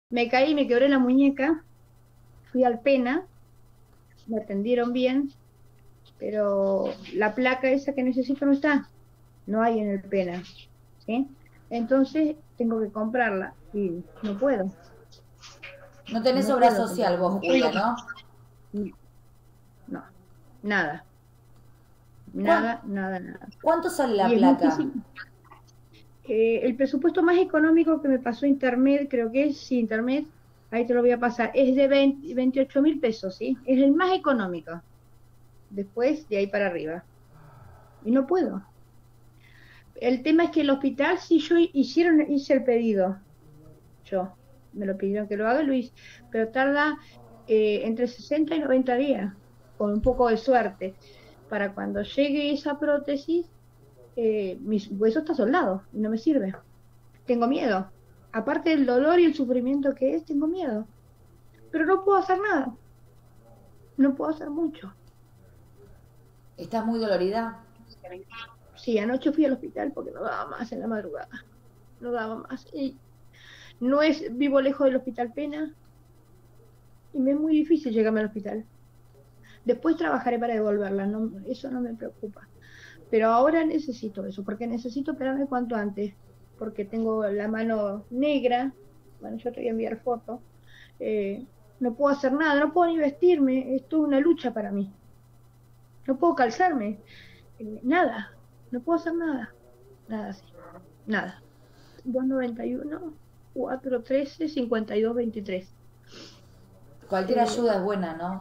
Me caí, me quebré la muñeca, fui al Pena, me atendieron bien, pero la placa esa que necesito no está, no hay en el Pena, ¿sí? Entonces tengo que comprarla y no puedo, No tenés no obra puedo social comprarla, vos, no tengo, Julia, ¿no? no, no, nada, ¿Cuán- nada, nada, nada. ¿Cuánto sale la Y es placa? muchísimo. El presupuesto más económico que me pasó Internet, creo que es, sí, Internet, ahí te lo voy a pasar, es de 28.000 pesos, ¿sí? Es el más económico. Después, de ahí para arriba. Y no puedo. El tema es que el hospital, si yo hice el pedido, yo, me lo pidieron que lo haga Luis, pero tarda entre 60 y 90 días, con un poco de suerte. Para cuando llegue esa prótesis, mis huesos están soldados y no me sirve. Tengo miedo. Aparte del dolor y el sufrimiento que es, tengo miedo. Pero no puedo hacer nada. No puedo hacer mucho. ¿Estás muy dolorida? Sí, anoche fui al hospital porque no daba más en la madrugada. No daba más. Y no es, vivo lejos del hospital Pena y me es muy difícil llegarme al hospital. Después trabajaré para devolverla, no, eso no me preocupa. Pero ahora necesito eso, porque necesito operarme cuanto antes, porque tengo la mano negra. Bueno, yo te voy a enviar fotos. eh, no puedo hacer nada, no puedo ni vestirme. Esto es una lucha para mí. No puedo calzarme, nada, no puedo hacer nada, nada así, nada. 291 413 5223. Cualquier ayuda es Eh, buena, ¿no?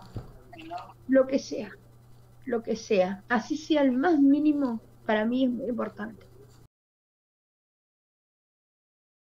lo que sea, lo que sea, así sea el más mínimo, para mí es muy importante.